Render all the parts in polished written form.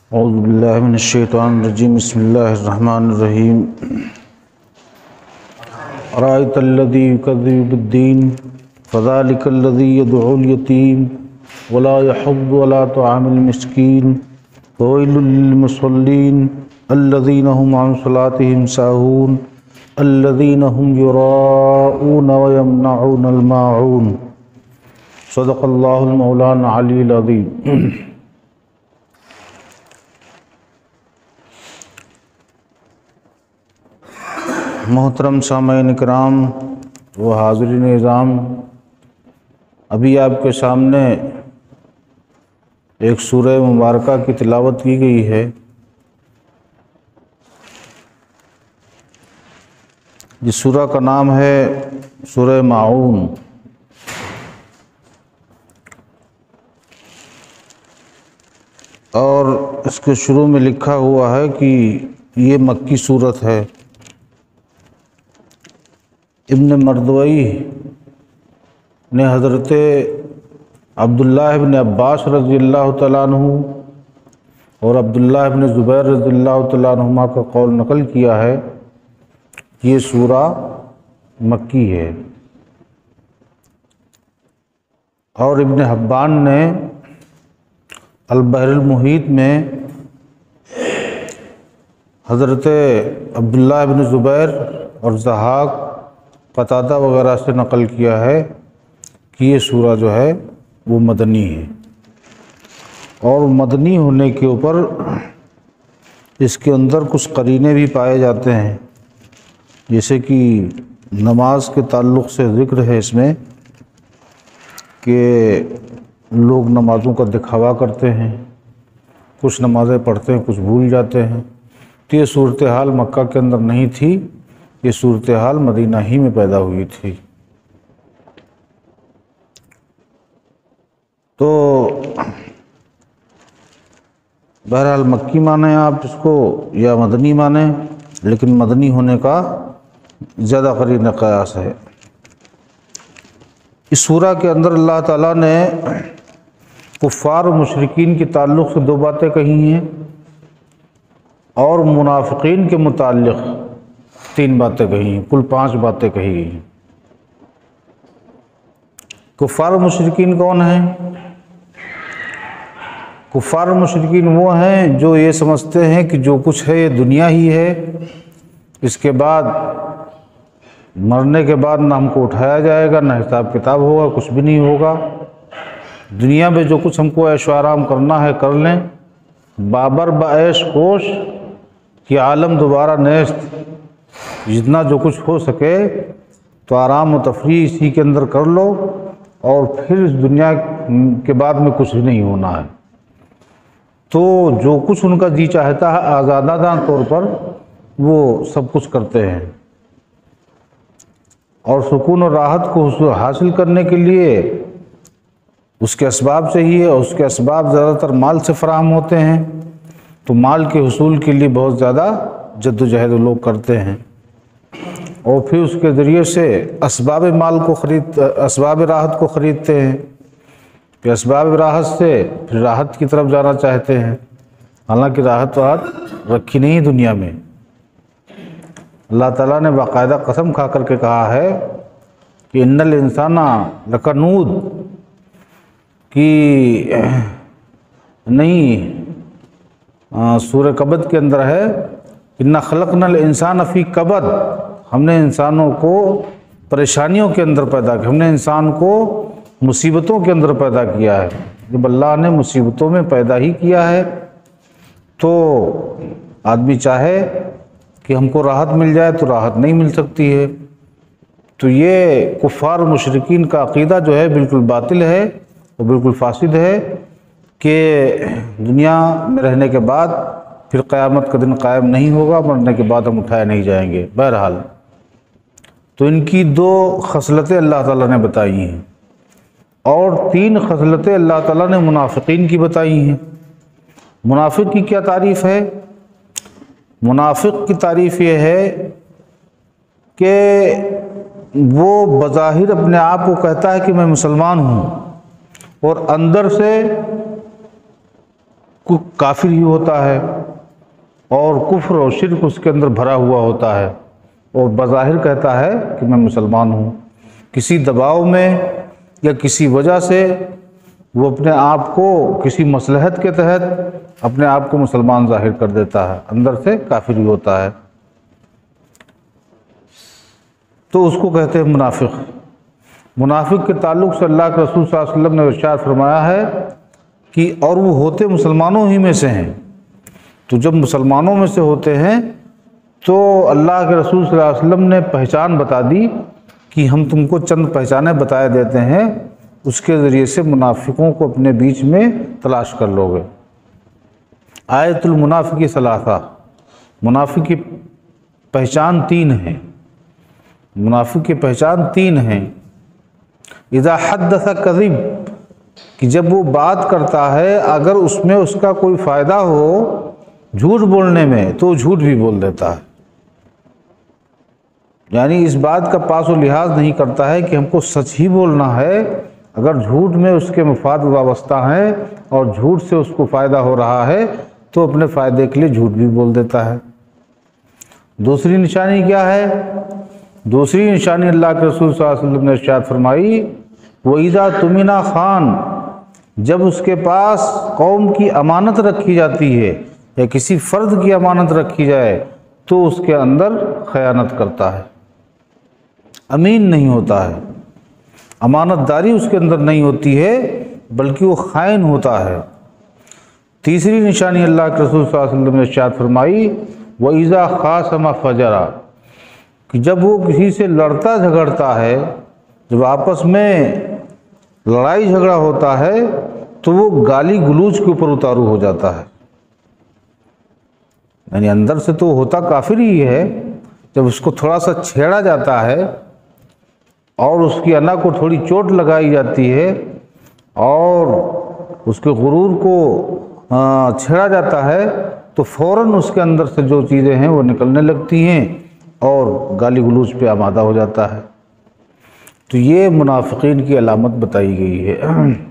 اعوذ باللہ من الشیطان الرجیم بسم اللہ الرحمن الرحیم ارأیت الذی یکذب بالدین فذلک الذی یدعو الیتیم ولا یحض علی طعام المسکین فویل للمصلین الذین هم عن صلاتهم ساہون الذین هم یراؤون ویمنعون الماعون صدق اللہ المولانا العلی العظیم۔ محترم سامعین کرام و حاضرین نظام، ابھی آپ کے سامنے ایک سورہ مبارکہ کی تلاوت کی گئی ہے جس سورہ کا نام ہے سورہ ماعون۔ اور اس کے شروع میں لکھا ہوا ہے کہ یہ مکی سورت ہے۔ ابن مردوئی نے حضرت عبداللہ ابن عباس رضی اللہ تعالیٰ عنہ اور عبداللہ ابن زبیر رضی اللہ تعالیٰ عنہما کا قول نقل کیا ہے کہ یہ سورہ مکی ہے، اور ابن حبان نے البحر المحیط میں حضرت عبداللہ ابن زبیر اور ضحاک قتادہ وغیرہ سے نقل کیا ہے کہ یہ سورہ جو ہے وہ مدنی ہے، اور مدنی ہونے کے اوپر اس کے اندر کچھ قرینے بھی پائے جاتے ہیں، جیسے کہ نماز کے تعلق سے ذکر ہے اس میں کہ لوگ نمازوں کا دکھاوا کرتے ہیں، کچھ نمازیں پڑھتے ہیں کچھ بھول جاتے ہیں۔ تو یہ صورتحال مکہ کے اندر نہیں تھی، یہ صورتحال مدینہ ہی میں پیدا ہوئی تھی۔ تو بہرحال مکی مانیں آپ اس کو یا مدنی مانیں، لیکن مدنی ہونے کا زیادہ قرین قیاس ہے۔ اس سورہ کے اندر اللہ تعالیٰ نے کفار و مشرکین کے تعلق سے 2 باتیں کہی ہیں، اور منافقین کے متعلق 3 باتیں کہی ہیں، کل 5 باتیں کہی گئی ہیں۔ کفار و مشرکین کون ہیں؟ کفار و مشرکین وہ ہیں جو یہ سمجھتے ہیں کہ جو کچھ ہے یہ دنیا ہی ہے، اس کے بعد مرنے کے بعد نہ ہم کو اٹھایا جائے گا، نہ حساب کتاب ہوگا، کچھ بھی نہیں ہوگا۔ دنیا میں جو کچھ ہم کو عیش و آرام کرنا ہے کر لیں، بابر بعیش کوش کہ عالم دوبارہ نیست، جتنا جو کچھ ہو سکے تو آرام و تفریح اسی کے اندر کر لو، اور پھر اس دنیا کے بعد میں کچھ بھی نہیں ہونا ہے۔ تو جو کچھ ان کا جی چاہتا ہے آزادانہ طور پر وہ سب کچھ کرتے ہیں، اور سکون و راحت کو حاصل کرنے کے لیے اس کے اسباب چاہیے، اور اس کے اسباب زیادہ تر مال سے فراہم ہوتے ہیں، تو مال کے حصول کے لیے بہت زیادہ جد و جہد لوگ کرتے ہیں، اور پھر اس کے ذریعے سے اسباب مال کو اسباب راحت کو خریدتے ہیں، پھر اسباب راحت سے پھر راحت کی طرف جانا چاہتے ہیں، حالانکہ راحت رکھی نہیں دنیا میں۔ اللہ تعالیٰ نے باقاعدہ قسم کھا کر کے کہا ہے کہ ان الانسان لکنود، کہ نہیں سورہ کبد کے اندر ہے انا خلقنا الانسان فی کبد، ہم نے انسانوں کو پریشانیوں کے اندر پیدا کیا، ہم نے انسان کو مصیبتوں کے اندر پیدا کیا ہے۔ جب اللہ نے مصیبتوں میں پیدا ہی کیا ہے تو آدمی چاہے کہ ہم کو راحت مل جائے تو راحت نہیں مل سکتی ہے۔ تو یہ کفار و مشرکین کا عقیدہ جو ہے بالکل باطل ہے اور بالکل فاسد ہے کہ دنیا میں رہنے کے بعد پھر قیامت کا دن قائم نہیں ہوگا، مرنے کے بعد ہم اٹھائے نہیں جائیں گے۔ بہرحال تو ان کی 2 خصلتیں اللہ تعالیٰ نے بتائی ہیں، اور 3 خصلتیں اللہ تعالیٰ نے منافقین کی بتائی ہیں۔ منافق کی کیا تعریف ہے؟ منافق کی تعریف یہ ہے کہ وہ بظاہر اپنے آپ کو کہتا ہے کہ میں مسلمان ہوں، اور اندر سے کافر ہی ہوتا ہے اور کفر اور شرک اس کے اندر بھرا ہوا ہوتا ہے، اور بظاہر کہتا ہے کہ میں مسلمان ہوں، کسی دباؤ میں یا کسی وجہ سے وہ اپنے آپ کو کسی مصلحت کے تحت اپنے آپ کو مسلمان ظاہر کر دیتا ہے، اندر سے کافر ہی ہوتا ہے، تو اس کو کہتے ہیں منافق۔ منافق کے تعلق سے اللہ کے رسول صلی اللہ علیہ وسلم نے ارشاد فرمایا ہے کہ اور وہ ہوتے مسلمانوں ہی میں سے ہیں، تو جب مسلمانوں میں سے ہوتے ہیں تو اللہ کے رسول صلی اللہ علیہ وسلم نے پہچان بتا دی کہ ہم تم کو چند پہچانیں بتائے دیتے ہیں، اس کے ذریعے سے منافقوں کو اپنے بیچ میں تلاش کر لو گے۔ آیت المنافق ثلاثہ، منافق کی پہچان تین ہیں، منافق کی پہچان تین ہیں۔ اذا حدث کذب، کہ جب وہ بات کرتا ہے اگر اس میں اس کا کوئی فائدہ ہو جھوٹ بولنے میں تو جھوٹ بھی بول دیتا ہے، یعنی اس بات کا پاس و لحاظ نہیں کرتا ہے کہ ہم کو سچ ہی بولنا ہے، اگر جھوٹ میں اس کے مفاد وابستہ ہیں اور جھوٹ سے اس کو فائدہ ہو رہا ہے تو اپنے فائدے کے لیے جھوٹ بھی بول دیتا ہے۔ دوسری نشانی کیا ہے؟ دوسری نشانی اللہ کے رسول صلی اللہ علیہ وسلم نے ارشاد فرمائی، وَإِذَا تُمِنَ خان، جب اس کے پاس قوم کی امانت رکھی جاتی ہے یا کسی فرد کی امانت رکھی جائے تو اس کے اندر خیانت کرتا ہے، امین نہیں ہوتا ہے، امانت داری اس کے اندر نہیں ہوتی ہے بلکہ وہ خائن ہوتا ہے۔ تیسری نشانی اللہ کے رسول صلی اللہ علیہ وسلم نے ارشاد فرمائی، وَإِذَا خَاصَمَ فَجَرَ، کہ جب وہ کسی سے لڑتا جھگڑتا ہے، جب آپس میں لڑائی جھگڑا ہوتا ہے تو وہ گالی گلوچ کے اوپر اتارو ہو جاتا ہے، یعنی اندر سے تو ہوتا کافر ہی ہے، جب اس کو تھوڑا سا چھیڑا جاتا ہے اور اس کی انا کو تھوڑی چوٹ لگائی جاتی ہے اور اس کے غرور کو چھیڑا جاتا ہے تو فوراً اس کے اندر سے جو چیزیں ہیں وہ نکلنے لگتی ہیں اور گالی گلوچ پہ آمادہ ہو جاتا ہے۔ تو یہ منافقین کی علامت بتائی گئی ہے،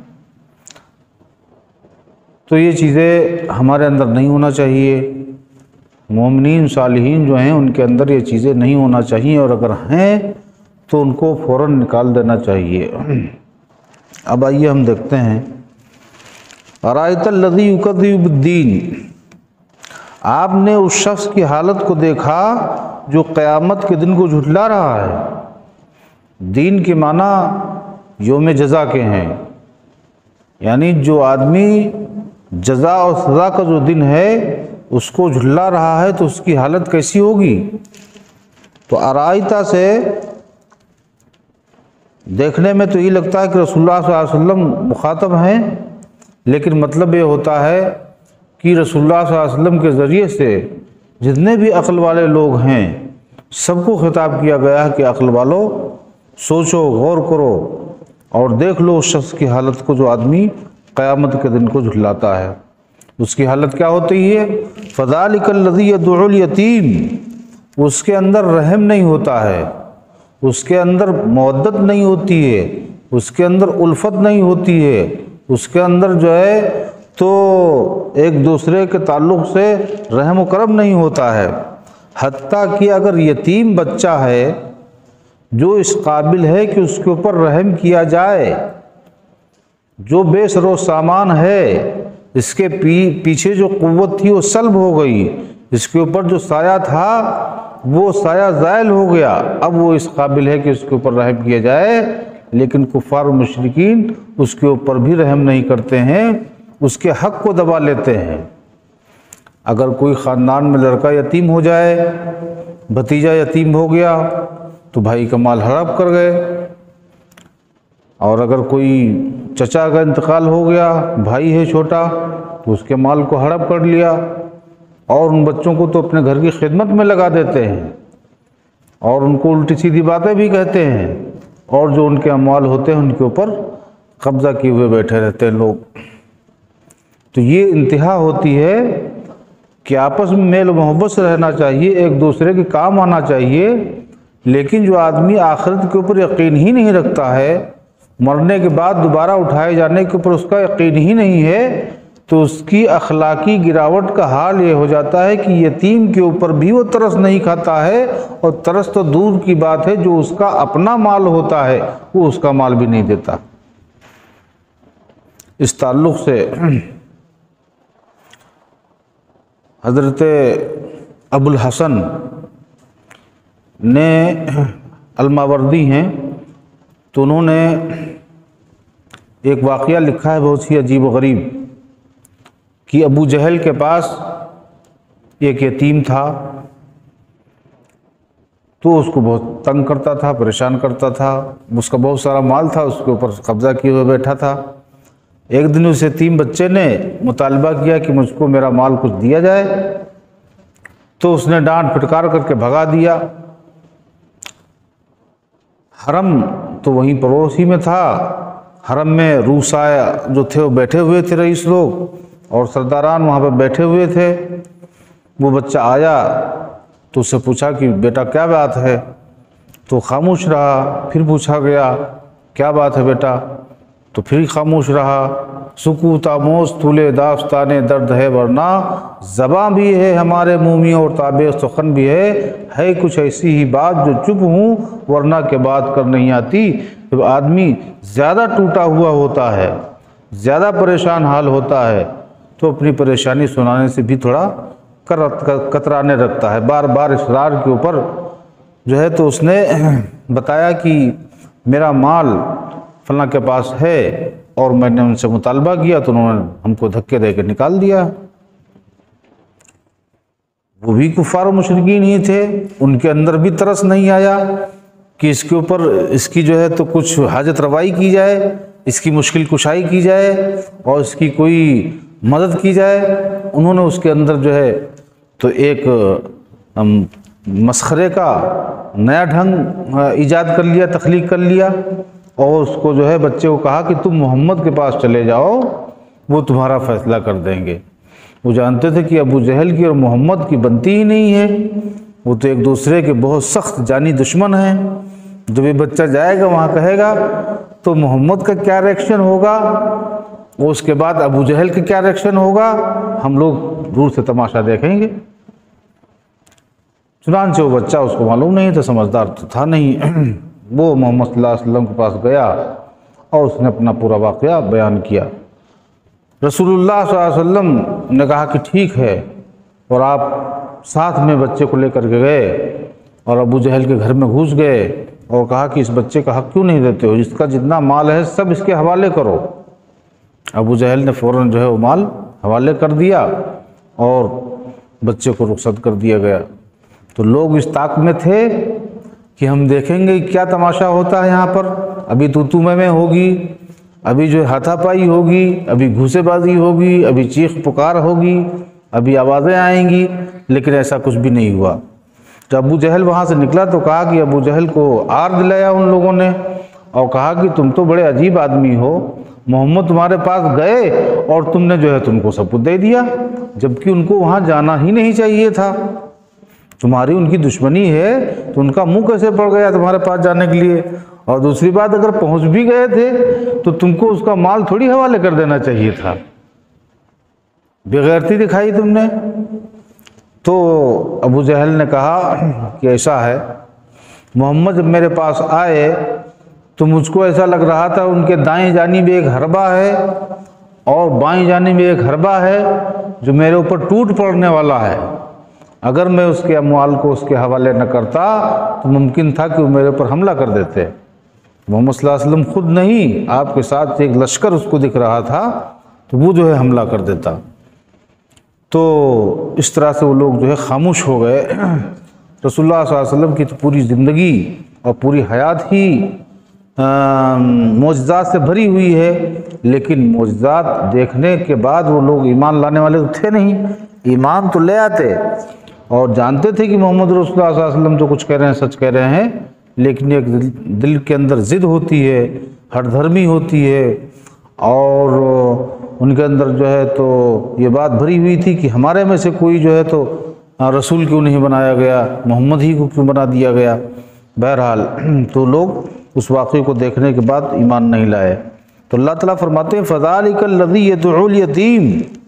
تو یہ چیزیں ہمارے اندر نہیں ہونا چاہیے، مومنین صالحین جو ہیں ان کے اندر یہ چیزیں نہیں ہونا چاہیے، اور اگر ہیں تو ان کو فوراً نکال دینا چاہیے۔ اب آئیے ہم دیکھتے ہیں، ارائیت الذی یکذب بالدین، آپ نے اس شخص کی حالت کو دیکھا جو قیامت کے دن کو جھٹلا رہا ہے۔ دین کے معنی یوم جزا کے ہیں، یعنی جو آدمی جزا اور سزا کا جو دن ہے اس کو جھٹلا رہا ہے تو اس کی حالت کیسی ہوگی؟ تو ارائیتا سے دیکھنے میں تو یہ لگتا ہے کہ رسول اللہ صلی اللہ علیہ وسلم مخاطب ہیں، لیکن مطلب یہ ہوتا ہے کہ رسول اللہ صلی اللہ علیہ وسلم کے ذریعے سے جتنے بھی عقل والے لوگ ہیں سب کو خطاب کیا گیا ہے کہ عقل والو سوچو، غور کرو اور دیکھ لو اس شخص کی حالت کو جو آدمی قیامت کے دن کو جھٹلاتا ہے، اس کی حالت کیا ہوتی ہے؟ فَذَلِكَ الَّذِي يَدْعُ الْيَتِيمَ، اس کے اندر رحم نہیں ہوتا ہے، اس کے اندر مودت نہیں ہوتی ہے، اس کے اندر الفت نہیں ہوتی ہے، اس کے اندر جو ہے تو ایک دوسرے کے تعلق سے رحم و کرم نہیں ہوتا ہے، حتیٰ کہ اگر یتیم بچہ ہے جو اس قابل ہے کہ اس کے اوپر رحم کیا جائے، جو بے سر و سامان ہے، اس کے پیچھے جو قوت تھی وہ سلب ہو گئی، اس کے اوپر جو سایہ تھا وہ سایہ زائل ہو گیا، اب وہ اس قابل ہے کہ اس کے اوپر رحم کیا جائے، لیکن کفار و مشرکین اس کے اوپر بھی رحم نہیں کرتے ہیں، اس کے حق کو دبا لیتے ہیں۔ اگر کوئی خاندان میں لڑکا یتیم ہو جائے، بھتیجا یتیم ہو گیا تو بھائی کا مال ہڑپ کر گئے، اور اگر کوئی چچا کا انتقال ہو گیا، بھائی ہے چھوٹا، تو اس کے مال کو ہڑپ کر لیا، اور ان بچوں کو تو اپنے گھر کی خدمت میں لگا دیتے ہیں اور ان کو الٹی سیدھی باتیں بھی کہتے ہیں، اور جو ان کے اموال ہوتے ہیں ان کے اوپر قبضہ کیے ہوئے بیٹھے رہتے ہیں لوگ۔ تو یہ انتہا ہوتی ہے کہ آپس میں میل و محبت سے رہنا چاہیے، ایک دوسرے کے کام آنا چاہیے، لیکن جو آدمی آخرت کے اوپر یقین ہی نہیں رکھتا ہے، مرنے کے بعد دوبارہ اٹھائے جانے کے اوپر اس کا یقین ہی نہیں ہے، تو اس کی اخلاقی گراوٹ کا حال یہ ہو جاتا ہے کہ یتیم کے اوپر بھی وہ ترس نہیں کھاتا ہے، اور ترس تو دور کی بات ہے، جو اس کا اپنا مال ہوتا ہے وہ اس کا مال بھی نہیں دیتا۔ اس تعلق سے حضرت ابو الحسن نے الماوردی ہیں، تو انہوں نے ایک واقعہ لکھا ہے بہت ہی عجیب و غریب، کہ ابو جہل کے پاس ایک یتیم تھا، تو اس کو بہت تنگ کرتا تھا، پریشان کرتا تھا، اس کا بہت سارا مال تھا، اس کے اوپر قبضہ کیے ہوئے بیٹھا تھا۔ ایک دن اس یتیم بچے نے مطالبہ کیا کہ مجھ کو میرا مال کچھ دیا جائے، تو اس نے ڈانٹ پھٹکار کر کے بھگا دیا۔ حرم تو وہیں پڑوس ہی میں تھا، حرم میں روسائے جو تھے وہ بیٹھے ہوئے تھے، رئیس لوگ اور سرداران وہاں پہ بیٹھے ہوئے تھے۔ وہ بچہ آیا تو اس سے پوچھا کہ بیٹا کیا بات ہے، تو خاموش رہا۔ پھر پوچھا گیا کیا بات ہے بیٹا، تو پھر خاموش رہا۔ سکوت آموز طول داستان درد ہے ورنہ، زباں بھی ہے ہمارے منہ میں اور تابع سخن بھی ہے کچھ ایسی ہی بات جو چپ ہوں ورنہ کے بات کر نہیں آتی۔ جب آدمی زیادہ ٹوٹا ہوا ہوتا ہے، زیادہ پریشان حال ہوتا ہے، تو اپنی پریشانی سنانے سے بھی تھوڑا کترانے رکھتا ہے۔ بار بار اصرار کے اوپر جو ہے تو اس نے بتایا کہ میرا مال فلاں کے پاس ہے، اور میں نے ان سے مطالبہ کیا تو انہوں نے ہم کو دھکے دے کے نکال دیا۔ وہ بھی کفار و مشرکین ہی تھے، ان کے اندر بھی ترس نہیں آیا کہ اس کے اوپر اس کی جو ہے تو کچھ حاجت روائی کی جائے، اس کی مشکل کشائی کی جائے اور اس کی کوئی مدد کی جائے۔ انہوں نے اس کے اندر جو ہے تو ایک مسخرے کا نیا ڈھنگ ایجاد کر لیا، تخلیق کر لیا، اور اس کو جو ہے بچے کو کہا کہ تم محمد کے پاس چلے جاؤ، وہ تمہارا فیصلہ کر دیں گے۔ وہ جانتے تھے کہ ابو جہل کی اور محمد کی بنتی ہی نہیں ہے، وہ تو ایک دوسرے کے بہت سخت جانی دشمن ہیں۔ جب یہ بچہ جائے گا وہاں کہے گا تو محمد کا کیا ریئیکشن ہوگا، اور اس کے بعد ابو جہل کا کیا ریئیکشن ہوگا، ہم لوگ دور سے تماشا دیکھیں گے۔ چنانچہ وہ بچہ، اس کو معلوم نہیں تھا، سمجھدار تو تھا نہیں، وہ محمد صلی اللہ علیہ وسلم کے پاس گیا اور اس نے اپنا پورا واقعہ بیان کیا۔ رسول اللہ صلی اللہ علیہ وسلم نے کہا کہ ٹھیک ہے، اور آپ ساتھ میں بچے کو لے کر کے گئے اور ابو جہل کے گھر میں گھس گئے اور کہا کہ اس بچے کا حق کیوں نہیں دیتے ہو، جس کا جتنا مال ہے سب اس کے حوالے کرو۔ ابو جہل نے فوراً جو ہے وہ مال حوالے کر دیا اور بچے کو رخصت کر دیا گیا۔ تو لوگ اس طاق میں تھے کہ ہم دیکھیں گے کیا تماشا ہوتا ہے یہاں پر، ابھی تو میں ہوگی، ابھی جو ہاتھا پائی ہوگی، ابھی گھوسے بازی ہوگی، ابھی چیخ پکار ہوگی، ابھی آوازیں آئیں گی، لیکن ایسا کچھ بھی نہیں ہوا۔ جب ابو جہل وہاں سے نکلا تو کہا کہ ابو جہل کو آر دلایا ان لوگوں نے اور کہا کہ تم تو بڑے عجیب آدمی ہو، محمد تمہارے پاس گئے اور تم نے جو ہے تم کو سب کچھ دے دیا، جبکہ ان کو وہاں جانا ہی نہیں چاہیے تھا۔ تمہاری ان کی دشمنی ہے تو ان کا منہ کیسے پڑ گیا تمہارے پاس جانے کے لیے، اور دوسری بات اگر پہنچ بھی گئے تھے تو تم کو اس کا مال تھوڑی حوالے کر دینا چاہیے تھا، بے غیرتی دکھائی تم نے۔ تو ابو جہل نے کہا کہ ایسا ہے، محمد جب میرے پاس آئے تو مجھ کو ایسا لگ رہا تھا ان کے دائیں جانب ایک حربہ ہے اور بائیں جانب ایک حربہ ہے جو میرے اوپر ٹوٹ پڑنے والا ہے، اگر میں اس کے اموال کو اس کے حوالے نہ کرتا تو ممکن تھا کہ وہ میرے اوپر حملہ کر دیتے۔ محمد صلی اللہ علیہ وسلم خود نہیں، آپ کے ساتھ ایک لشکر اس کو دکھ رہا تھا تو وہ جو ہے حملہ کر دیتا۔ تو اس طرح سے وہ لوگ جو ہے خاموش ہو گئے۔ رسول اللہ صلی اللہ علیہ وسلم کی تو پوری زندگی اور پوری حیات ہی معجزات سے بھری ہوئی ہے، لیکن معجزات دیکھنے کے بعد وہ لوگ ایمان لانے والے تو تھے نہیں، ایمان تو لے آتے اور جانتے تھے کہ محمد رسول اللہ صلی اللہ علیہ وسلم جو کچھ کہہ رہے ہیں سچ کہہ رہے ہیں، لیکن ایک دل کے اندر ضد ہوتی ہے، ہٹ دھرمی ہوتی ہے، اور ان کے اندر جو ہے تو یہ بات بھری ہوئی تھی کہ ہمارے میں سے کوئی جو ہے تو رسول کیوں نہیں بنایا گیا، محمد ہی کو کیوں بنا دیا گیا۔ بہرحال تو لوگ اس واقعے کو دیکھنے کے بعد ایمان نہیں لائے۔ تو اللہ تعالیٰ فرماتے ہیں فَذَلِكَ الَّذِي يَدْعُو الْيَتِيمَ،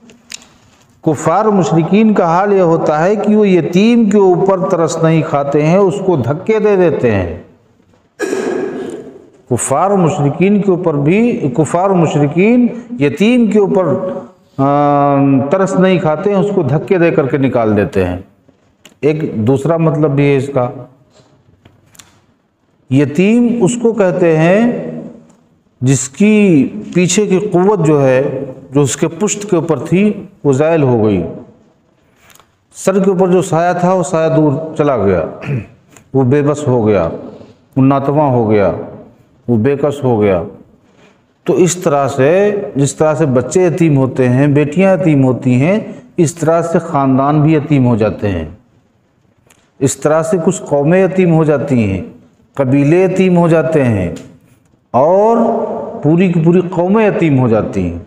کفار و مشرکین کا حال یہ ہوتا ہے کہ وہ یتیم کے اوپر ترس نہیں کھاتے ہیں، اس کو دھکے دے دیتے ہیں۔ کفار و مشرکین کے اوپر بھی، کفار و مشرکین یتیم کے اوپر ترس نہیں کھاتے ہیں، اس کو دھکے دے کر کے نکال دیتے ہیں۔ ایک دوسرا مطلب بھی ہے اس کا، یتیم اس کو کہتے ہیں جس کی پیچھے کی قوت جو ہے، جو اس کے پشت کے اوپر تھی وہ زائل ہو گئی، سر کے اوپر جو سایہ تھا وہ سایہ دور چلا گیا، وہ بے بس ہو گیا، وہ ناتواں ہو گیا، وہ بے کس ہو گیا۔ تو اس طرح سے، جس طرح سے بچے یتیم ہوتے ہیں، بیٹیاں یتیم ہوتی ہیں، اس طرح سے خاندان بھی یتیم ہو جاتے ہیں، اس طرح سے کچھ قومیں یتیم ہو جاتی ہیں، قبیلے یتیم ہو جاتے ہیں، اور پوری کی پوری قومیں یتیم ہو جاتی ہیں۔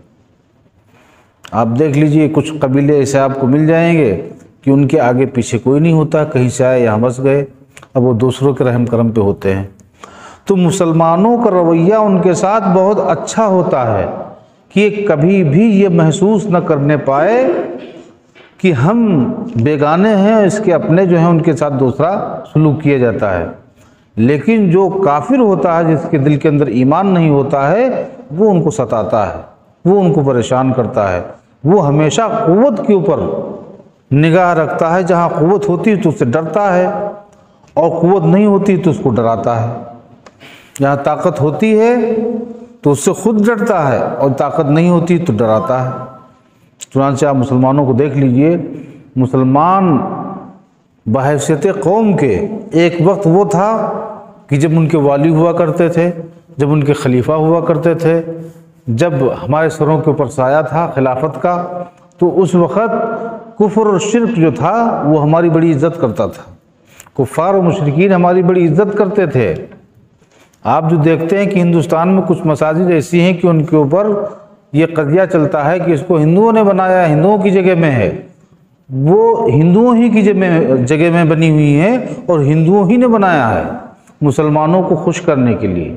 آپ دیکھ لیجئے کچھ قبیلے ایسے آپ کو مل جائیں گے کہ ان کے آگے پیچھے کوئی نہیں ہوتا، کہیں سے آئے یہاں بس گئے، اب وہ دوسروں کے رحم کرم پہ ہوتے ہیں۔ تو مسلمانوں کا رویہ ان کے ساتھ بہت اچھا ہوتا ہے کہ کبھی بھی یہ محسوس نہ کرنے پائے کہ ہم بیگانے ہیں، اس کے اپنے جو ہیں ان کے ساتھ دوسرا سلوک کیا جاتا ہے۔ لیکن جو کافر ہوتا ہے، جس کے دل کے اندر ایمان نہیں ہوتا ہے، وہ ان کو ستاتا ہے، وہ ان کو پریشان کرتا ہے، وہ ہمیشہ قوت کے اوپر نگاہ رکھتا ہے، جہاں قوت ہوتی ہے تو اس سے ڈرتا ہے، اور قوت نہیں ہوتی تو اس کو ڈراتا ہے۔ جہاں طاقت ہوتی ہے تو اس سے خود ڈرتا ہے، اور طاقت نہیں ہوتی تو ڈراتا ہے۔ چنانچہ آپ مسلمانوں کو دیکھ لیجئے، مسلمان بحیثیت قوم کے ایک وقت وہ تھا کہ جب ان کے والی ہوا کرتے تھے، جب ان کے خلیفہ ہوا کرتے تھے، جب ہمارے سروں کے اوپر سایہ تھا خلافت کا، تو اس وقت کفر اور شرک جو تھا وہ ہماری بڑی عزت کرتا تھا، کفار و مشرکین ہماری بڑی عزت کرتے تھے۔ آپ جو دیکھتے ہیں کہ ہندوستان میں کچھ مساجد ایسی ہیں کہ ان کے اوپر یہ قضیہ چلتا ہے کہ اس کو ہندوؤں نے بنایا، ہندوؤں کی جگہ میں ہے، وہ ہندوؤں ہی کی جگہ میں بنی ہوئی ہیں اور ہندوؤں ہی نے بنایا ہے مسلمانوں کو خوش کرنے کے لیے۔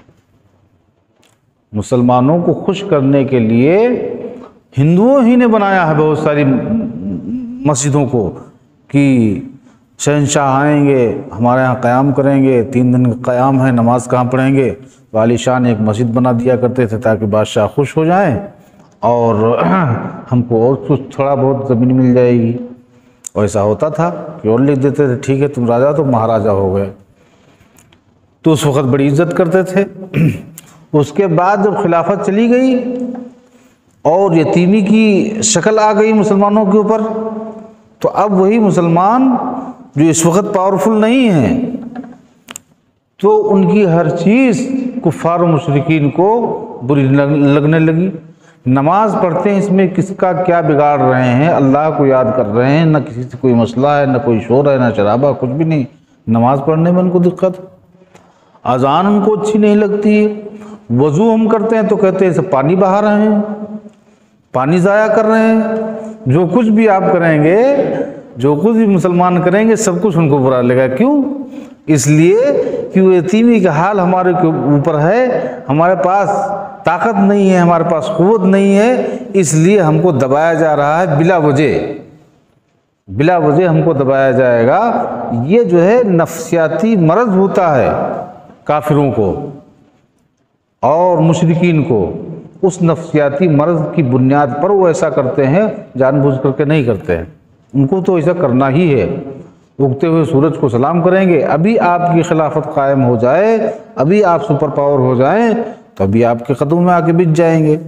مسلمانوں کو خوش کرنے کے لیے ہندوؤں ہی نے بنایا ہے بہت ساری مسجدوں کو کہ شہنشاہ آئیں گے، ہمارے ہاں قیام کریں گے، 3 دن کا قیام ہے، نماز کہاں پڑھیں گے۔ والی شاہ نے ایک مسجد بنا دیا کرتے تھے تاکہ بادشاہ خوش ہو جائیں اور ہم کو اور تھوڑا بہت زمین مل جائے گی۔ اور ایسا ہوتا تھا کہ اور لکھ دیتے تھے ٹھیک ہے تم راجا تو مہاراجا ہو گئے، تو اس وقت بڑی عزت کرتے تھے۔ اس کے بعد جب خلافت چلی گئی اور یتیمی کی شکل آ گئی مسلمانوں کے اوپر، تو اب وہی مسلمان جو اس وقت پاورفل نہیں ہیں، تو ان کی ہر چیز کفار و مشرکین کو بری لگنے لگی۔ نماز پڑھتے ہیں، اس میں کس کا کیا بگاڑ رہے ہیں، اللہ کو یاد کر رہے ہیں، نہ کسی سے کوئی مسئلہ ہے، نہ کوئی شور ہے، نہ شرابہ، کچھ بھی نہیں، نماز پڑھنے میں ان کو دقت۔ اذان ان کو اچھی نہیں لگتی، وضو ہم کرتے ہیں تو کہتے ہیں سب پانی بہا رہے ہیں، پانی ضائع کر رہے ہیں۔ جو کچھ بھی آپ کریں گے، جو کچھ بھی مسلمان کریں گے، سب کچھ ان کو برا لگا۔ کیوں؟ اس لیے کہ وہ یتیمی کا حال ہمارے اوپر ہے، ہمارے پاس طاقت نہیں ہے، ہمارے پاس قوت نہیں ہے، اس لیے ہم کو دبایا جا رہا ہے بلا وجہ، بلا وجہ ہم کو دبایا جائے گا۔ یہ جو ہے نفسیاتی مرض ہوتا ہے کافروں کو اور مشرکین کو، اس نفسیاتی مرض کی بنیاد پر وہ ایسا کرتے ہیں، جان بوجھ کر کے نہیں کرتے ہیں، ان کو تو ایسا کرنا ہی ہے۔ اگتے ہوئے سورج کو سلام کریں گے، ابھی آپ کی خلافت قائم ہو جائے، ابھی آپ سپر پاور ہو جائیں تو ابھی آپ کے قدموں میں آ کے بچ جائیں گے۔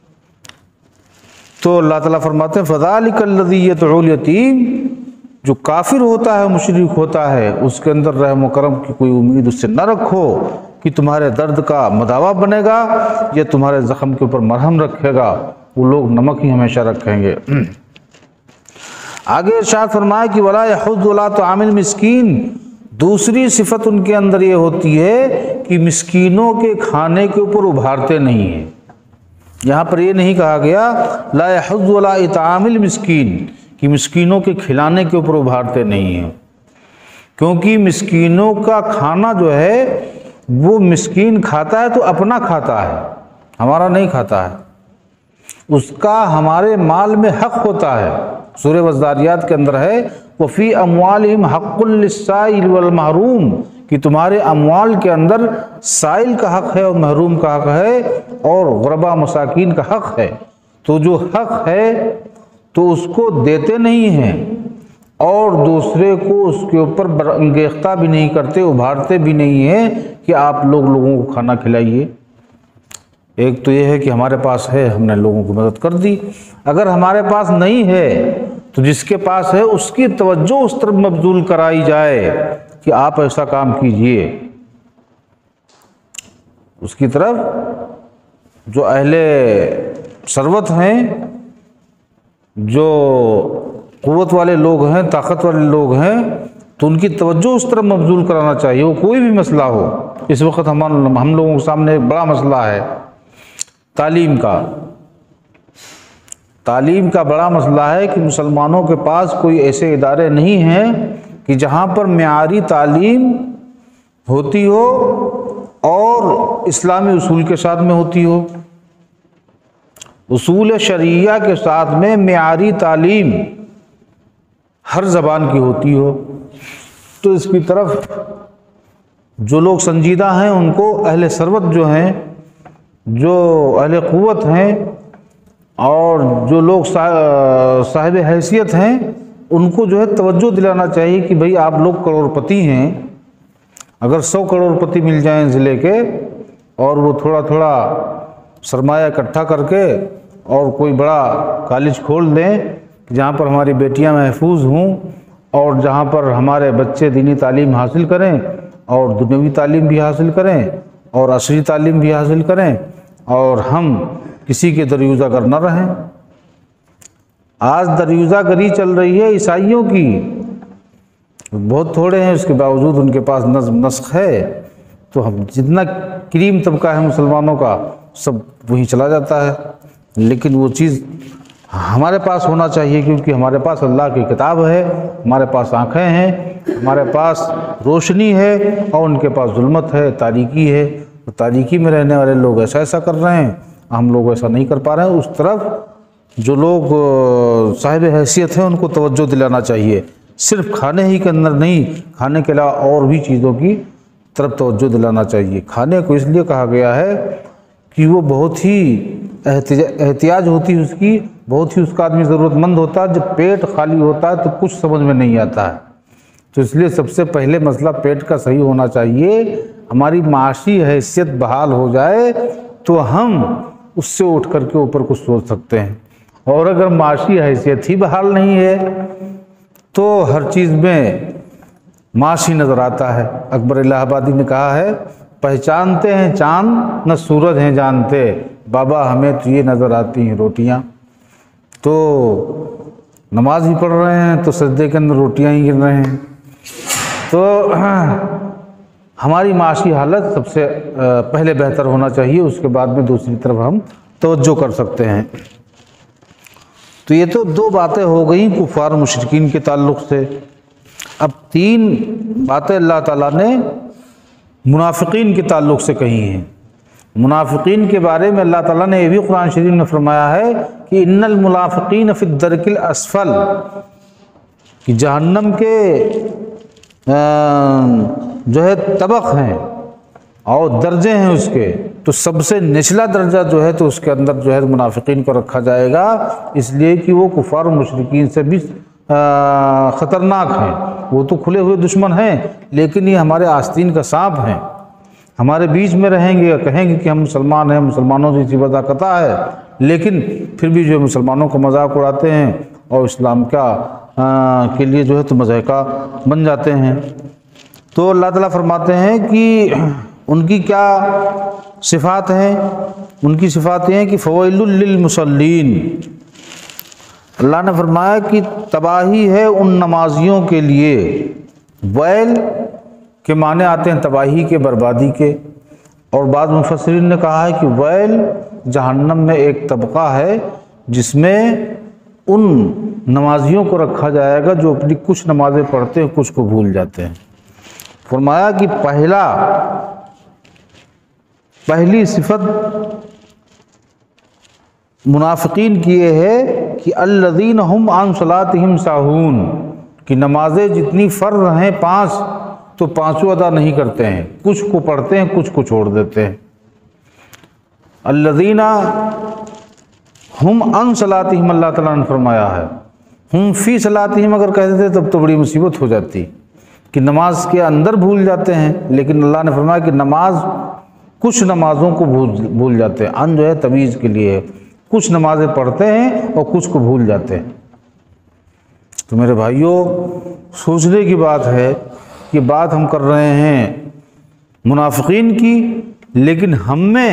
تو اللہ تعالیٰ فرماتے ہیں فَذَلِكَ الَّذِي يَدْعُو الْيَتِيمَ، جو کافر ہوتا ہے، مشرک ہوتا ہے، اس کے اندر رحم و کرم کی کوئی امید اس سے نہ رکھو کہ تمہارے درد کا مداوا بنے گا یا تمہارے زخم کے اوپر مرہم رکھے گا، وہ لوگ نمک ہی ہمیشہ رکھیں گے۔ آگے ارشاد فرمایا کہ وَلَا يَحُضُّ عَلَىٰ طَعَامِ الْمِسْكِينِ، دوسری صفت ان کے اندر یہ ہوتی ہے کہ مسکینوں کے کھانے کے اوپر ابھارتے نہیں ہیں۔ یہاں پر یہ نہیں کہا گیا لا يحض علی اطعام المسکین کہ مسکینوں کے کھلانے کے اوپر ابھارتے نہیں ہیں، کیونکہ مسکینوں کا کھانا جو ہے وہ مسکین کھاتا ہے تو اپنا کھاتا ہے، ہمارا نہیں کھاتا ہے۔ اس کا ہمارے مال میں حق ہوتا ہے۔ سورہ والذاریات کے اندر ہے وفی اموالہم حق للسائل والمحروم، کہ تمہارے اموال کے اندر سائل کا حق ہے اور محروم کا حق ہے اور غربا مساکین کا حق ہے۔ تو جو حق ہے تو اس کو دیتے نہیں ہیں اور دوسرے کو اس کے اوپر برانگیختہ بھی نہیں کرتے، ابھارتے بھی نہیں ہیں کہ آپ لوگوں کو کھانا کھلائیے۔ ایک تو یہ ہے کہ ہمارے پاس ہے، ہم نے لوگوں کو مدد کر دی۔ اگر ہمارے پاس نہیں ہے تو جس کے پاس ہے اس کی توجہ اس طرف مبذول کرائی جائے کہ آپ ایسا کام کیجئے، اس کی طرف۔ جو اہل ثروت ہیں، جو قوت والے لوگ ہیں، طاقت والے لوگ ہیں، تو ان کی توجہ اس طرف مبذول کرانا چاہیے، وہ کوئی بھی مسئلہ ہو۔ اس وقت ہم لوگوں کے سامنے ایک بڑا مسئلہ ہے تعلیم کا بڑا مسئلہ ہے کہ مسلمانوں کے پاس کوئی ایسے ادارے نہیں ہیں کہ جہاں پر معیاری تعلیم ہوتی ہو اور اسلامی اصول کے ساتھ میں ہوتی ہو، اصول شرعیہ کے ساتھ میں معیاری تعلیم ہر زبان کی ہوتی ہو۔ تو اس کی طرف جو لوگ سنجیدہ ہیں ان کو اہل ثروت جو ہیں، جو اہل قوت ہیں اور جو لوگ صاحب حیثیت ہیں، ان کو جو ہے توجہ دلانا چاہیے کہ بھئی آپ لوگ کروڑ پتی ہیں، اگر 100 کروڑ پتی مل جائیں ضلع کے اور وہ تھوڑا تھوڑا سرمایہ اکٹھا کر کے اور کوئی بڑا کالج کھول دیں جہاں پر ہماری بیٹیاں محفوظ ہوں اور جہاں پر ہمارے بچے دینی تعلیم حاصل کریں اور دنیاوی تعلیم بھی حاصل کریں اور عصری تعلیم بھی حاصل کریں اور ہم کسی کے دریوزہ گر نہ رہیں۔ آج دریوزہ گری چل رہی ہے عیسائیوں کی، بہت تھوڑے ہیں، اس کے باوجود ان کے پاس نظم نسق ہے، تو ہم جتنا کریم طبقہ ہے مسلمانوں کا سب وہیں چلا جاتا ہے۔ لیکن وہ چیز ہمارے پاس ہونا چاہیے، کیونکہ ہمارے پاس اللہ کی کتاب ہے، ہمارے پاس آنکھیں ہیں، ہمارے پاس روشنی ہے اور ان کے پاس ظلمت ہے، تاریکی ہے۔ تو تاریکی میں رہنے والے لوگ ایسا کر رہے ہیں، ہم لوگ ایسا نہیں کر پا رہے ہیں۔ اس طرف جو لوگ صاحب حیثیت ہیں ان کو توجہ دلانا چاہیے، صرف کھانے ہی کے اندر نہیں، کھانے کے علاوہ اور بھی چیزوں کی طرف توجہ دلانا چاہیے۔ کھانے کو اس لیے کہا گیا ہے کہ وہ بہت ہی احتیاج ہوتی ہے، اس کی بہت ہی اس کا آدمی ضرورت مند ہوتا ہے۔ جب پیٹ خالی ہوتا ہے تو کچھ سمجھ میں نہیں آتا ہے، تو اس لیے سب سے پہلے مسئلہ پیٹ کا صحیح ہونا چاہیے۔ ہماری معاشی حیثیت بحال ہو جائے تو ہم اس سے اٹھ کر کے اوپر کچھ سوچ سکتے ہیں، اور اگر معاشی حیثیت ہی بحال نہیں ہے تو ہر چیز میں معاشی نظر آتا ہے۔ اکبر الہ آبادی نے کہا ہے پہچانتے ہیں چاند نہ سورج ہیں جانتے، بابا ہمیں تو یہ نظر آتی ہیں روٹیاں۔ تو نماز ہی پڑھ رہے ہیں تو سجدے کے اندر روٹیاں ہی گر رہے ہیں۔ تو ہماری معاشی حالت سب سے پہلے بہتر ہونا چاہیے، اس کے بعد میں دوسری طرف ہم توجہ کر سکتے ہیں۔ تو یہ تو 2 باتیں ہو گئیں کفار مشرکین کے تعلق سے۔ اب 3 باتیں اللہ تعالیٰ نے منافقین کے تعلق سے کہی ہیں۔ منافقین کے بارے میں اللہ تعالیٰ نے یہ بھی قرآن شریف میں فرمایا ہے کہ ان المنافقین فی الدرک الاسفل، کہ جہنم کے جو ہے طبق ہیں اور درجے ہیں اس کے، تو سب سے نچلا درجہ جو ہے تو اس کے اندر جو ہے منافقین کو رکھا جائے گا، اس لیے کہ وہ کفار و مشرکین سے بھی خطرناک ہیں۔ وہ تو کھلے ہوئے دشمن ہیں، لیکن یہ ہمارے آستین کا سانپ ہیں، ہمارے بیچ میں رہیں گے، کہیں گے کہ ہم مسلمان ہیں، مسلمانوں سے وعدہ قطع ہے، لیکن پھر بھی جو مسلمانوں کا مذاق اڑاتے ہیں اور اسلام کے لیے جو ہے تو مضحکہ بن جاتے ہیں۔ تو اللہ تعالیٰ فرماتے ہیں کہ ان کی کیا صفات ہیں؟ ان کی صفات یہ ہیں کہ فویل للمصلین، اللہ نے فرمایا کہ تباہی ہے ان نمازیوں کے لیے۔ ویل کے معنی آتے ہیں تباہی کے، بربادی کے، اور بعض مفسرین نے کہا ہے کہ ویل جہنم میں ایک طبقہ ہے جس میں ان نمازیوں کو رکھا جائے گا جو اپنی کچھ نمازیں پڑھتے ہیں، کچھ کو بھول جاتے ہیں۔ فرمایا کہ پہلی صفت منافقین کی یہ ہے کہ الذین ہم عن صلاتہم ساہون، کہ نمازیں جتنی فرض ہیں 5 تو 5 ادا نہیں کرتے ہیں، کچھ کو پڑھتے ہیں کچھ کو چھوڑ دیتے ہیں۔ الذین ہم عن صلاتہم، اللہ تعالیٰ نے فرمایا ہے، ہم فی صلاتہم اگر کہہ دیتے تب تو بڑی مصیبت ہو جاتی کہ نماز کے اندر بھول جاتے ہیں، لیکن اللہ نے فرمایا کہ نماز کچھ نمازوں کو بھول جاتے ہیں، ان جو ہے تمیز کے لیے ہے، کچھ نمازیں پڑھتے ہیں اور کچھ کو بھول جاتے ہیں۔ تو میرے بھائیوں، سوچنے کی بات ہے کہ بات ہم کر رہے ہیں منافقین کی، لیکن ہم میں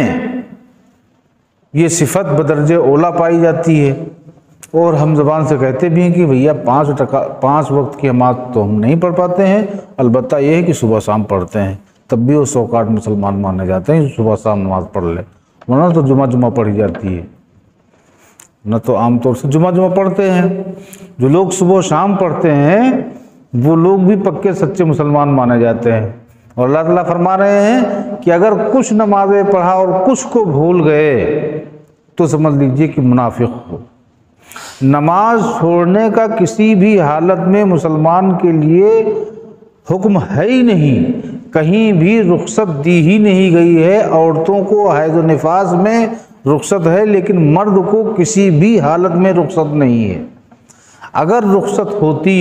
یہ صفت بدرجہ اولا پائی جاتی ہے، اور ہم زبان سے کہتے بھی ہیں کہ بھیا 5 وقت کی نماز تو ہم نہیں پڑھ پاتے ہیں، البتہ یہ ہے کہ صبح شام پڑھتے ہیں، تب بھی وہ 100 مسلمان مانے جاتے ہیں صبح شام نماز پڑھ لے، ورنہ تو جمعہ پڑھی جاتی ہے، نہ تو عام طور سے جمعہ پڑھتے ہیں۔ جو لوگ صبح شام پڑھتے ہیں وہ لوگ بھی پکے سچے مسلمان مانے جاتے ہیں، اور اللہ تعالیٰ فرما رہے ہیں کہ اگر کچھ نمازیں پڑھا اور کچھ کو بھول گئے تو سمجھ لیجئے کہ منافق ہو۔ نماز چھوڑنے کا کسی بھی حالت میں مسلمان کے لیے حکم ہے ہی نہیں، کہیں بھی رخصت دی ہی نہیں گئی ہے۔ عورتوں کو حیض و نفاس میں رخصت ہے، لیکن مرد کو کسی بھی حالت میں رخصت نہیں ہے۔ اگر رخصت ہوتی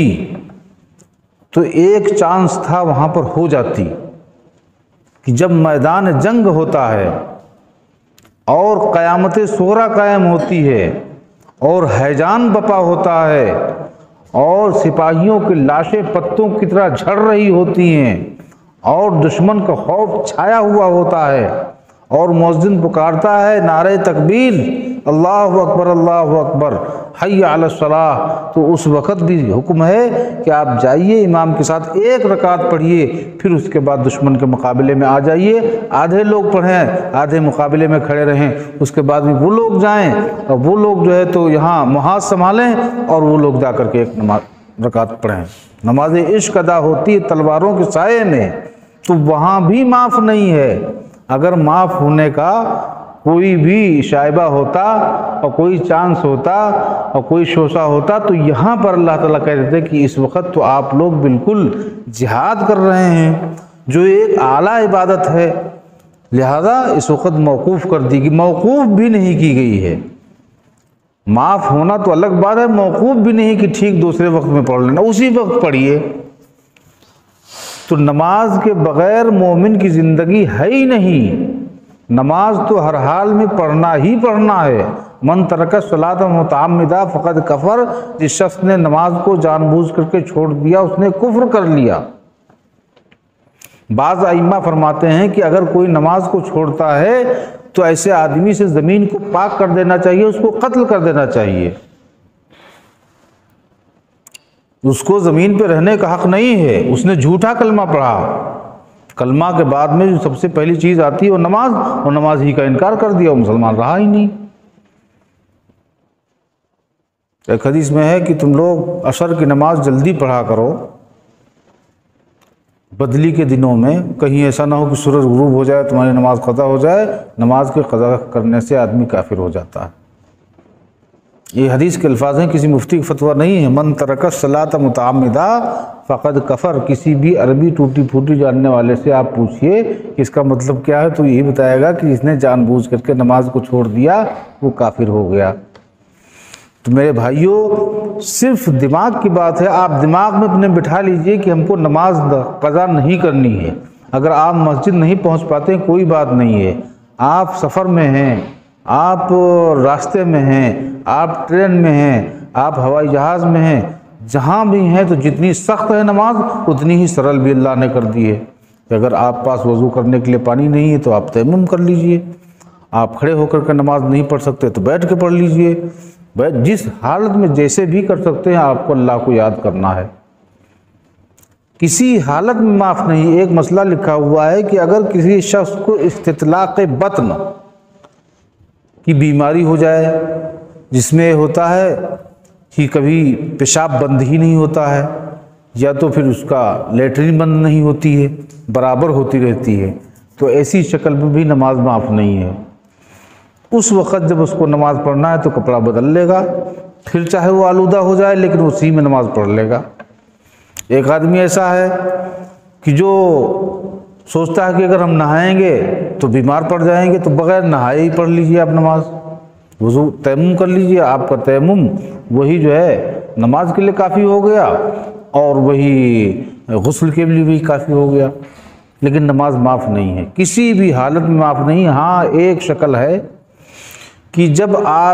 تو ایک چانس تھا وہاں پر ہو جاتی کہ جب میدان جنگ ہوتا ہے اور قیامت صغریٰ قائم ہوتی ہے اور ہیجان بپا ہوتا ہے اور سپاہیوں کی لاشیں پتوں کی طرح جھڑ رہی ہوتی ہیں اور دشمن کا خوف چھایا ہوا ہوتا ہے اور مؤذن پکارتا ہے نعرہ تکبیر، اللہ اکبر اللہ اکبر، حی علی الصلاۃ، تو اس وقت بھی حکم ہے کہ آپ جائیے امام کے ساتھ 1 رکعت پڑھیے، پھر اس کے بعد دشمن کے مقابلے میں آ جائیے، آدھے لوگ پڑھیں آدھے مقابلے میں کھڑے رہیں، اس کے بعد میں وہ لوگ جائیں اور وہ لوگ جو ہے تو یہاں محاذ سنبھالیں اور وہ لوگ جا کر کے 1 رکعت پڑھیں۔ نماز عشق ادا ہوتی ہے تلواروں کے سائے میں، تو وہاں بھی معاف نہیں ہے۔ اگر معاف ہونے کا کوئی بھی شائبہ ہوتا اور کوئی چانس ہوتا اور کوئی شوشہ ہوتا تو یہاں پر اللہ تعالیٰ کہہ دیتے کہ اس وقت تو آپ لوگ بالکل جہاد کر رہے ہیں، جو ایک اعلیٰ عبادت ہے، لہذا اس وقت موقوف کر دی گئی، موقوف بھی نہیں کی گئی ہے۔ معاف ہونا تو الگ بات ہے، موقوف بھی نہیں کہ ٹھیک دوسرے وقت میں پڑھ لینا، اسی وقت پڑھیے۔ تو نماز کے بغیر مومن کی زندگی ہے ہی نہیں، نماز تو ہر حال میں پڑھنا ہی پڑھنا ہے۔ من ترک الصلاۃ متعمدا فقد کفر، جس شخص نے نماز کو جان بوجھ کر کے چھوڑ دیا اس نے کفر کر لیا۔ بعض ائمہ فرماتے ہیں کہ اگر کوئی نماز کو چھوڑتا ہے تو ایسے آدمی سے زمین کو پاک کر دینا چاہیے، اس کو قتل کر دینا چاہیے، اس کو زمین پہ رہنے کا حق نہیں ہے، اس نے جھوٹا کلمہ پڑھا۔ کلمہ کے بعد میں جو سب سے پہلی چیز آتی ہے وہ نماز، اور نماز ہی کا انکار کر دیا، وہ مسلمان رہا ہی نہیں۔ ایک حدیث میں ہے کہ تم لوگ عصر کی نماز جلدی پڑھا کرو بدلی کے دنوں میں، کہیں ایسا نہ ہو کہ سورج غروب ہو جائے تمہاری نماز قضا ہو جائے۔ نماز کے قضا کرنے سے آدمی کافر ہو جاتا ہے۔ یہ حدیث کے الفاظ ہیں، کسی مفتی کا فتویٰ نہیں ہے۔ من ترک الصلاۃ متعمدا فقد کفر، کسی بھی عربی ٹوٹی پھوٹی جاننے والے سے آپ پوچھئے کہ اس کا مطلب کیا ہے تو یہی بتائے گا کہ جس نے جان بوجھ کر کے نماز کو چھوڑ دیا وہ کافر ہو گیا۔ تو میرے بھائیوں، صرف دماغ کی بات ہے، آپ دماغ میں اپنے بٹھا لیجئے کہ ہم کو نماز قضا نہیں کرنی ہے۔ اگر آپ مسجد نہیں پہنچ پاتے کوئی بات نہیں ہے، آپ سفر میں ہیں، آپ راستے میں ہیں، آپ ٹرین میں ہیں، آپ ہوائی جہاز میں ہیں، جہاں بھی ہیں تو جتنی سخت ہے نماز اتنی ہی سرل بھی اللہ نے کر دی ہے کہ اگر آپ پاس وضو کرنے کے لیے پانی نہیں ہے تو آپ تیمم کر لیجئے، آپ کھڑے ہو کر کے نماز نہیں پڑھ سکتے تو بیٹھ کے پڑھ لیجئے، جس حالت میں جیسے بھی کر سکتے ہیں آپ کو اللہ کو یاد کرنا ہے، کسی حالت میں معاف نہیں۔ ایک مسئلہ لکھا ہوا ہے کہ اگر کسی شخص کو استطلاق بطن کی بیماری ہو جائے، جس میں ہوتا ہے کہ کبھی پیشاب بند ہی نہیں ہوتا ہے یا تو پھر اس کا لیٹرین بند نہیں ہوتی ہے، برابر ہوتی رہتی ہے، تو ایسی شکل میں بھی نماز معاف نہیں ہے۔ اس وقت جب اس کو نماز پڑھنا ہے تو کپڑا بدل لے گا، پھر چاہے وہ آلودہ ہو جائے لیکن اسی میں نماز پڑھ لے گا۔ ایک آدمی ایسا ہے کہ جو سوچتا ہے کہ اگر ہم نہائیں گے تو بیمار پڑ جائیں گے، تو بغیر نہائے ہی پڑھ لیجئے آپ نماز، وضو تیمم کر لیجئے، آپ کا تیمم وہی جو ہے نماز کے لیے کافی ہو گیا اور وہی غسل کے لیے بھی کافی ہو گیا، لیکن نماز معاف نہیں ہے، کسی بھی حالت میں معاف نہیں۔ ہاں ایک شکل ہے کہ جب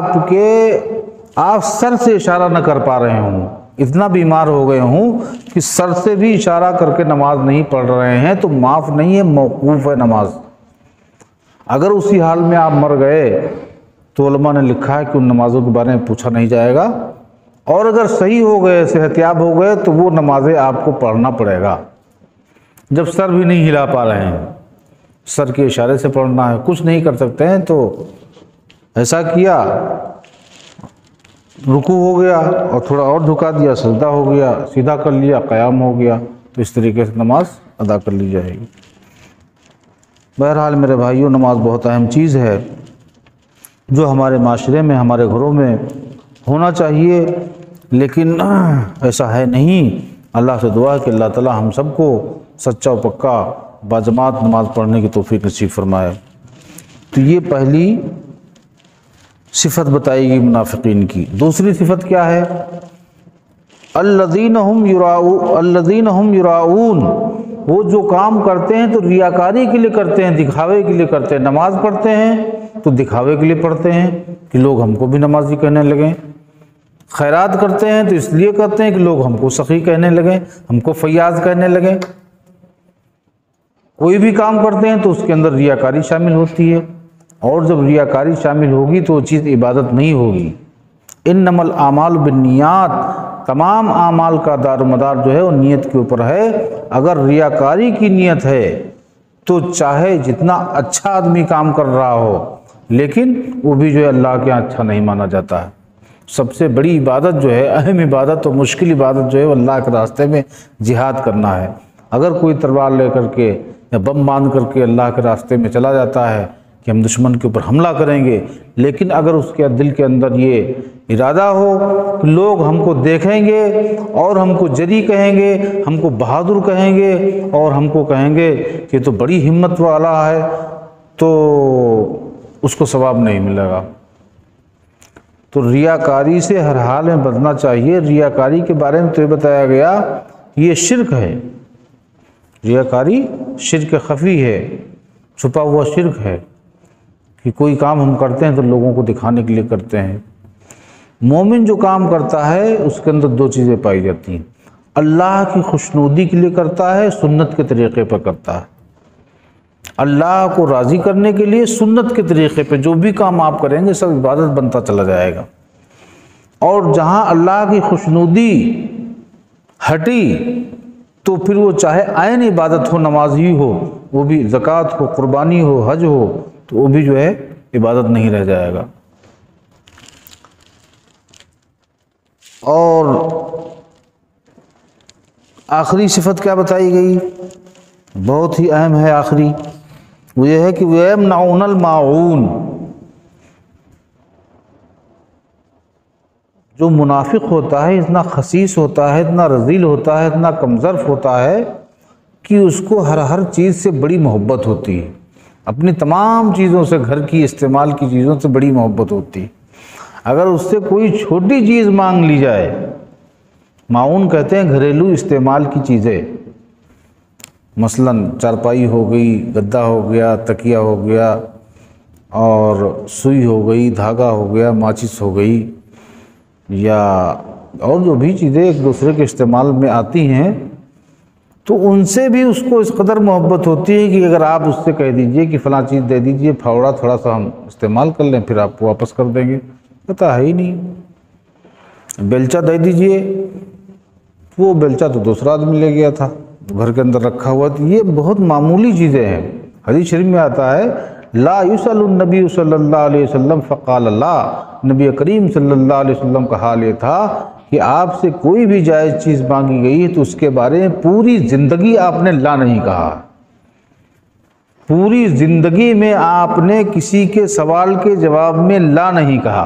آپ سر سے اشارہ نہ کر پا رہے ہوں، اتنا بیمار ہو گئے ہوں کہ سر سے بھی اشارہ کر کے نماز نہیں پڑھ رہے ہیں تو معاف نہیں ہے، موقوف ہے نماز۔ اگر اسی حال میں آپ مر گئے تو علماء نے لکھا ہے کہ ان نمازوں کے بارے میں پوچھا نہیں جائے گا، اور اگر صحیح ہو گئے، صحت یاب ہو گئے تو وہ نمازیں آپ کو پڑھنا پڑے گا۔ جب سر بھی نہیں ہلا پا رہے ہیں، سر کے اشارے سے پڑھنا ہے، کچھ نہیں کر سکتے ہیں، تو ایسا کیا رکوع ہو گیا اور تھوڑا اور جھکا دیا، سجدہ ہو گیا، سیدھا کر لیا، قیام ہو گیا، تو اس طریقے سے نماز ادا کر لی جائے گی۔ بہرحال میرے بھائیوں، نماز بہت اہم چیز ہے جو ہمارے معاشرے میں، ہمارے گھروں میں ہونا چاہیے، لیکن ایسا ہے نہیں۔ اللہ سے دعا ہے کہ اللہ تعالی ہم سب کو سچا و پکا باجماعت نماز پڑھنے کی توفیق نصیب فرمائے۔ تو یہ پہلی صفت بتائی گئی منافقین کی۔ دوسری صفت کیا ہے؟ الذین هم یراؤون، وہ جو کام کرتے ہیں تو ریاکاری کے لیے کرتے ہیں، دکھاوے کے لیے کرتے ہیں۔ نماز پڑھتے ہیں تو دکھاوے کے لیے پڑھتے ہیں کہ لوگ ہم کو بھی نمازی کہنے لگیں، خیرات کرتے ہیں تو اس لیے کرتے ہیں کہ لوگ ہم کو سخی کہنے لگیں، ہم کو فیاض کہنے لگیں۔ کوئی بھی کام کرتے ہیں تو اس کے اندر ریاکاری شامل ہوتی ہے، اور جب ریاکاری شامل ہوگی تو وہ چیز عبادت نہیں ہوگی۔ انما الاعمال بالنیات، تمام اعمال کا دار و مدار جو ہے وہ نیت کے اوپر ہے۔ اگر ریاکاری کی نیت ہے تو چاہے جتنا اچھا آدمی کام کر رہا ہو، لیکن وہ بھی جو ہے اللہ کے یہاں اچھا نہیں مانا جاتا ہے۔ سب سے بڑی عبادت جو ہے، اہم عبادت اور مشکل عبادت جو ہے وہ اللہ کے راستے میں جہاد کرنا ہے۔ اگر کوئی تلوار لے کر کے یا بم باندھ کر کے اللہ کے راستے میں چلا جاتا ہے کہ ہم دشمن کے اوپر حملہ کریں گے، لیکن اگر اس کے دل کے اندر یہ ارادہ ہو کہ لوگ ہم کو دیکھیں گے اور ہم کو جری کہیں گے، ہم کو بہادر کہیں گے اور ہم کو کہیں گے کہ تو بڑی ہمت والا ہے، تو اس کو ثواب نہیں ملے گا۔ تو ریاکاری سے ہر حال میں بچنا چاہیے۔ ریاکاری کے بارے میں تو یہ بتایا گیا یہ شرک ہے، ریاکاری شرک خفی ہے، چھپا ہوا شرک ہے کہ کوئی کام ہم کرتے ہیں تو لوگوں کو دکھانے کے لیے کرتے ہیں۔ مومن جو کام کرتا ہے اس کے اندر دو چیزیں پائی جاتی ہیں، اللہ کی خوشنودی کے لیے کرتا ہے، سنت کے طریقے پر کرتا ہے۔ اللہ کو راضی کرنے کے لیے سنت کے طریقے پہ جو بھی کام آپ کریں گے سب عبادت بنتا چلا جائے گا، اور جہاں اللہ کی خوشنودی ہٹی تو پھر وہ چاہے عین عبادت ہو، نماز ہی ہو، وہ بھی زکوٰۃ ہو، قربانی ہو، حج ہو، تو وہ بھی جو ہے عبادت نہیں رہ جائے گا۔ اور آخری صفت کیا بتائی گئی؟ بہت ہی اہم ہے آخری، وہ یہ ہے کہ وَيَمْنَعُونَ الْمَاعُونَ، جو منافق ہوتا ہے اتنا خسیس ہوتا ہے، اتنا رذیل ہوتا ہے، اتنا کمظرف ہوتا ہے کہ اس کو ہر چیز سے بڑی محبت ہوتی ہے، اپنی تمام چیزوں سے، گھر کی استعمال کی چیزوں سے بڑی محبت ہوتی ہے۔ اگر اس سے کوئی چھوٹی چیز مانگ لی جائے، معاون کہتے ہیں گھریلو استعمال کی چیزیں، مثلا چارپائی ہو گئی، گدا ہو گیا، تکیہ ہو گیا، اور سوئی ہو گئی، دھاگا ہو گیا، ماچس ہو گئی، یا اور جو بھی چیزیں ایک دوسرے کے استعمال میں آتی ہیں، تو ان سے بھی اس کو اس قدر محبت ہوتی ہے کہ اگر آپ اس سے کہہ دیجئے کہ فلاں چیز دے دیجئے، پھاوڑا تھوڑا سا ہم استعمال کر لیں، پھر آپ کو واپس کر دیں گے، پتہ ہے ہی نہیں۔ بیلچہ دے دیجئے، وہ بیلچہ تو دوسرا آدمی لے گیا تھا، گھر کے اندر رکھا ہوا تھا۔ یہ بہت معمولی چیزیں ہیں۔ حدیث شریف میں آتا ہے لا یسأل النبی صلی اللہ علیہ وسلم فقال اللہ، نبی کریم صلی اللہ علیہ وسلم کا حال یہ تھا کہ آپ سے کوئی بھی جائز چیز مانگی گئی ہے تو اس کے بارے میں پوری زندگی آپ نے لا نہیں کہا، پوری زندگی میں آپ نے کسی کے سوال کے جواب میں لا نہیں کہا۔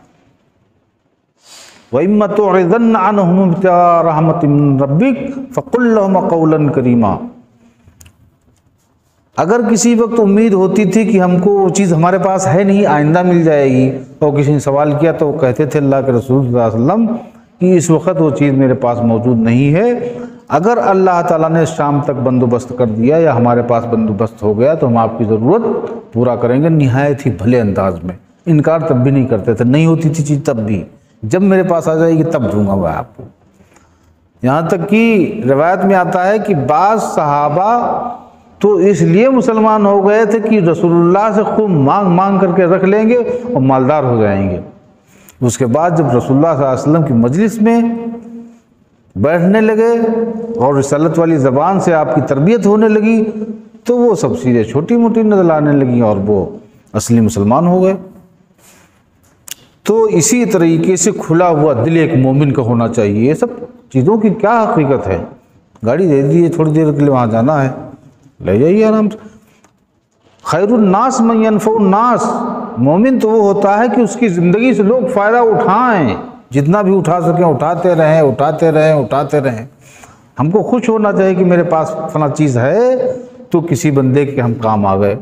وَإِمَّا تُعْرِضَنَّ عَنْهُمُ ابْتِغَاءَ رَحْمَةٍ مِّن رَّبِّكَ فَقُل لَّهُمْ قَوْلًا كَرِيمًا۔ اگر کسی وقت امید ہوتی تھی کہ ہم کو وہ چیز ہمارے پاس ہے نہیں، آئندہ مل جائے گی، اور کسی نے سوال کیا تو وہ کہتے تھے اللہ کے رسول صلی اللہ علیہ وسلم کہ اس وقت وہ چیز میرے پاس موجود نہیں ہے، اگر اللہ تعالیٰ نے شام تک بندوبست کر دیا یا ہمارے پاس بندوبست ہو گیا تو ہم آپ کی ضرورت پورا کریں گے نہایت ہی بھلے انداز میں۔ انکار تب بھی نہیں کرتے تھے، نہیں ہوتی تھی چیز تب بھی، جب میرے پاس آ جائے گی تب دوں گا میں آپ کو۔ یہاں تک کہ روایت میں آتا ہے کہ بعض صحابہ تو اس لیے مسلمان ہو گئے تھے کہ رسول اللہ سے خوب مانگ مانگ کر کے رکھ لیں گے اور مالدار ہو جائیں گے۔ اس کے بعد جب رسول اللہ صلی اللہ علیہ وسلم کی مجلس میں بیٹھنے لگے اور رسالت والی زبان سے آپ کی تربیت ہونے لگی تو وہ سب چیزیں چھوٹی موٹی نظر آنے لگیں اور وہ اصلی مسلمان ہو گئے۔ تو اسی طریقے سے کھلا ہوا دل ایک مومن کا ہونا چاہیے۔ یہ سب چیزوں کی کیا حقیقت ہے؟ گاڑی دے دیجیے، تھوڑی دیر کے لیے وہاں جانا ہے، لے جائیے آرام سے۔ خیر الناس من ینفع الناس، مومن تو وہ ہوتا ہے کہ اس کی زندگی سے لوگ فائدہ اٹھائیں، جتنا بھی اٹھا سکیں اٹھاتے رہیں اٹھاتے رہیں اٹھاتے رہیں۔ ہم کو خوش ہونا چاہیے کہ میرے پاس فلاں چیز ہے تو کسی بندے کے ہم کام آ گئے۔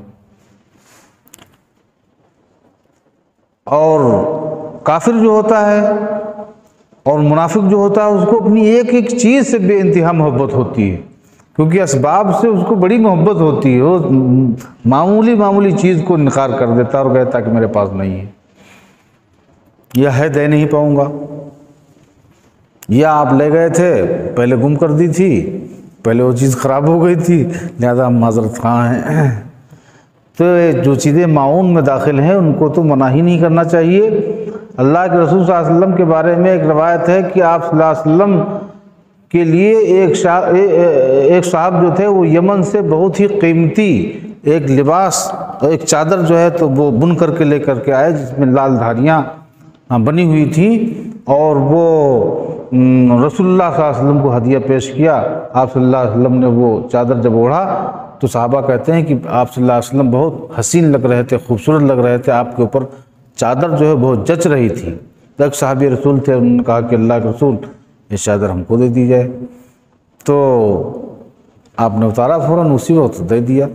اور کافر جو ہوتا ہے اور منافق جو ہوتا ہے اس کو اپنی ایک ایک چیز سے بے انتہا محبت ہوتی ہے، کیونکہ اسباب سے اس کو بڑی محبت ہوتی ہے، وہ معمولی چیز کو انکار کر دیتا اور کہتا کہ میرے پاس نہیں ہے، یا ہے دے نہیں پاؤں گا، یا آپ لے گئے تھے پہلے گم کر دی تھی، پہلے وہ چیز خراب ہو گئی تھی لہذا ہم معذرت خواہ ہیں۔ تو جو چیزیں معاون میں داخل ہیں ان کو تو منع ہی نہیں کرنا چاہیے۔ اللہ کے رسول صلی اللہ علیہ وسلم کے بارے میں ایک روایت ہے کہ آپ صلی اللہ علیہ وسلم کے لیے ایک صاحب جو تھے وہ یمن سے بہت ہی قیمتی ایک لباس، ایک چادر جو ہے تو وہ بن کر کے لے کر کے آئے جس میں لال دھاریاں بنی ہوئی تھیں، اور وہ رسول اللہ صلی اللہ علیہ وسلم کو ہدیہ پیش کیا۔ آپ صلی اللہ علیہ وسلم نے وہ چادر جب اوڑھا تو صحابہ کہتے ہیں کہ آپ صلی اللہ علیہ وسلم بہت حسین لگ رہے تھے، خوبصورت لگ رہے تھے، آپ کے اوپر چادر جو ہے بہت جچ رہی تھی۔ تو ایک صحابی رسول تھے، انہوں نے کہا کہ اللہ کے رسول یہ چادر ہم کو دے دی جائے، تو آپ نے اتارا فوراً اسی وقت دے دیا۔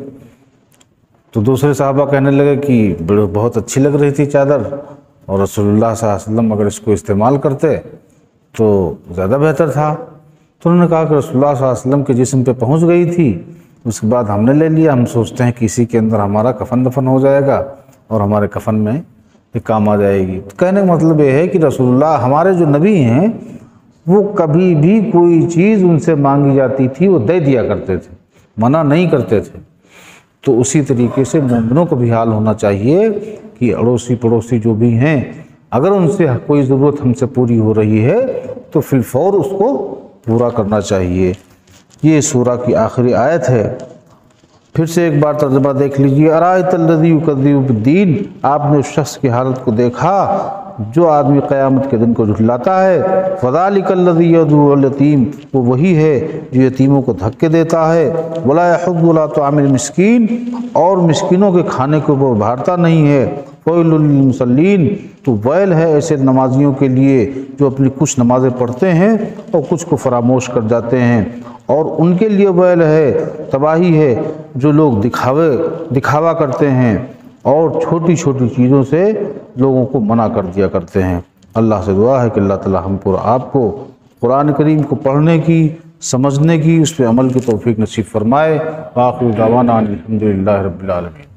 تو دوسرے صحابہ کہنے لگے کہ بہت اچھی لگ رہی تھی چادر، اور رسول اللہ صلی اللہ علیہ وسلم اگر اس کو استعمال کرتے تو زیادہ بہتر تھا۔ تو انہوں نے کہا کہ رسول اللہ صلی اللہ علیہ وسلم کے جسم پہ پہنچ گئی تھی، اس کے بعد ہم نے لے لیا، ہم سوچتے ہیں کہ اسی کے اندر ہمارا کفن دفن ہو جائے گا اور ہمارے کفن میں یہ کام آ جائے گی۔ تو کہنے کا مطلب یہ ہے کہ رسول اللہ ہمارے جو نبی ہیں وہ کبھی بھی کوئی چیز ان سے مانگی جاتی تھی وہ دے دیا کرتے تھے، منع نہیں کرتے تھے۔ تو اسی طریقے سے مومنوں کو بھی حال ہونا چاہیے کہ اڑوسی پڑوسی جو بھی ہیں اگر ان سے کوئی ضرورت ہم سے پوری ہو رہی ہے تو فی الفور اس کو پورا کرنا چاہیے۔ یہ سورہ کی آخری آیت ہے۔ پھر سے ایک بار ترجمہ دیکھ لیجیے۔ ارائیت الذی یکذب بالدین، آپ نے اس شخص کی حالت کو دیکھا جو آدمی قیامت کے دن کو جھٹلاتا ہے۔ فذلک الذی یدعو الیتیم، وہ وہی ہے جو یتیموں کو دھکے دیتا ہے۔ ولا یحض علی طعام المسکین، اور مسکینوں کے کھانے کو وہ ابھارتا نہیں ہے۔ ویل للمصلین، تو ویل ہے ایسے نمازیوں کے لیے جو اپنی کچھ نمازیں پڑھتے ہیں اور کچھ کو فراموش کر جاتے ہیں، اور ان کے لیے ویل ہے، تباہی ہے جو لوگ دکھاوا کرتے ہیں اور چھوٹی چھوٹی چیزوں سے لوگوں کو منع کر دیا کرتے ہیں۔ اللہ سے دعا ہے کہ اللہ تعالی ہم کو آپ کو قرآن کریم کو پڑھنے کی، سمجھنے کی، اس پہ عمل کی توفیق نصیب فرمائے۔ آخر دعوانا الحمدللہ رب العالمین۔